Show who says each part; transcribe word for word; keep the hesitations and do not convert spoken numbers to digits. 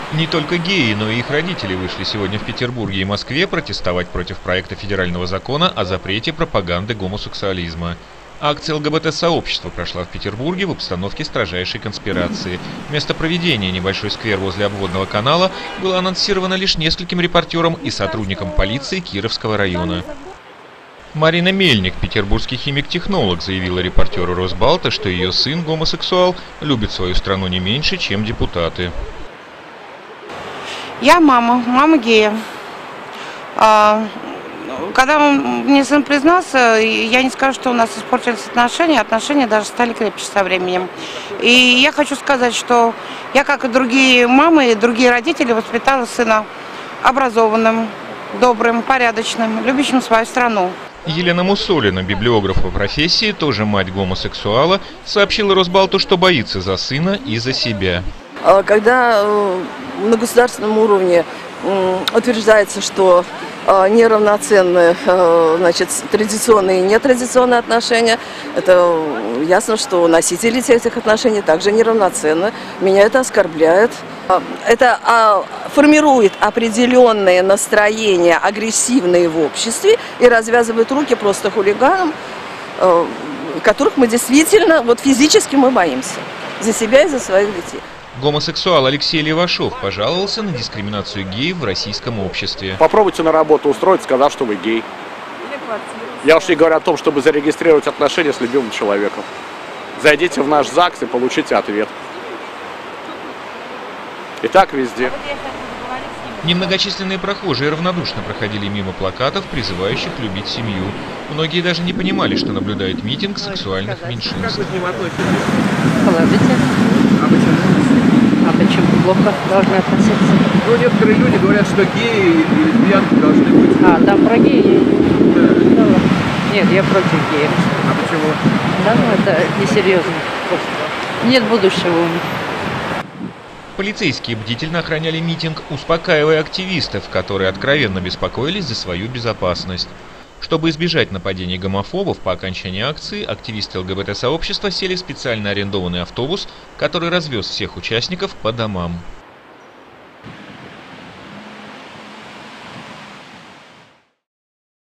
Speaker 1: Не только геи, но и их родители вышли сегодня в Петербурге и Москве протестовать против проекта федерального закона о запрете пропаганды гомосексуализма. Акция ЛГБТ-сообщества прошла в Петербурге в обстановке строжайшей конспирации. Место проведения, небольшой сквер возле обводного канала, было анонсировано лишь нескольким репортерам и сотрудникам полиции Кировского района. Марина Мельник, петербургский химик-технолог, заявила репортеру Росбалта, что ее сын, гомосексуал, любит свою страну не меньше, чем депутаты.
Speaker 2: Я мама, мама гея. А, когда мне сын признался, я не скажу, что у нас испортились отношения, отношения даже стали крепче со временем. И я хочу сказать, что я, как и другие мамы, и другие родители, воспитала сына образованным, добрым, порядочным, любящим свою страну.
Speaker 1: Елена Мусолина, библиограф по профессии, тоже мать гомосексуала, сообщила Росбалту, что боится за сына и за себя.
Speaker 3: Когда на государственном уровне утверждается, что неравноценны, значит, традиционные и нетрадиционные отношения, это ясно, что носители этих отношений также неравноценны. Меня это оскорбляет. Это формирует определенные настроения, агрессивные в обществе, и развязывает руки просто хулиганам, которых мы действительно, вот физически мы боимся за себя и за своих детей.
Speaker 1: Гомосексуал Алексей Левашов пожаловался на дискриминацию геев в российском обществе.
Speaker 4: Попробуйте на работу устроить, сказав, что вы гей. Я уж не говорю о том, чтобы зарегистрировать отношения с любимым человеком. Зайдите в наш ЗАГС и получите ответ. И так везде.
Speaker 1: Немногочисленные прохожие равнодушно проходили мимо плакатов, призывающих любить семью. Многие даже не понимали, что наблюдают митинг сексуальных меньшинств.
Speaker 5: Как вы к ним относитесь?
Speaker 6: Положительно.
Speaker 5: А почему?
Speaker 6: А почему плохо должны относиться?
Speaker 5: Ну, некоторые люди говорят, что геи и лесбиянки должны быть.
Speaker 6: А, там про геи?
Speaker 5: Да.
Speaker 6: Да. Нет, я против геев.
Speaker 5: А почему?
Speaker 6: Да, ну это несерьезно. Нет будущего у них.
Speaker 1: Полицейские бдительно охраняли митинг, успокаивая активистов, которые откровенно беспокоились за свою безопасность. Чтобы избежать нападений гомофобов, по окончании акции активисты ЛГБТ-сообщества сели в специально арендованный автобус, который развез всех участников по домам.